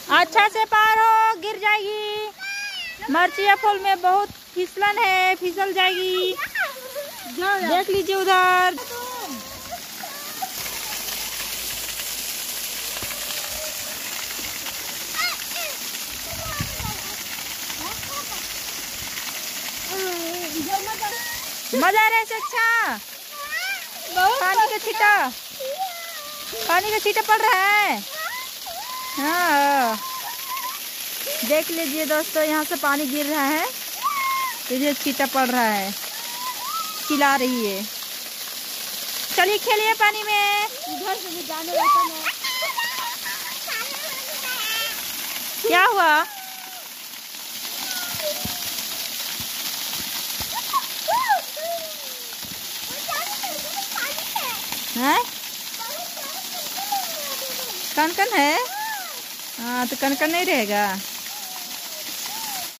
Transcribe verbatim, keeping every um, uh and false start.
अच्छा से पार हो, गिर जाएगी। मरचिया फूल में बहुत फिसलन है, फिसल जाएगी। देख लीजिए उधर। मजा आ रहा है से अच्छा। पानी का छींटा, पानी का छींटा पड़ रहा है। हाँ देख लीजिए दोस्तों, यहाँ से पानी गिर रहा है, इधर छींटा पड़ रहा है, चिल्ला रही है। चलिए खेलिए पानी में। इधर से भी जाने लगा है। क्या हुआ? है कन कन है। हाँ तो कन कन नहीं रहेगा।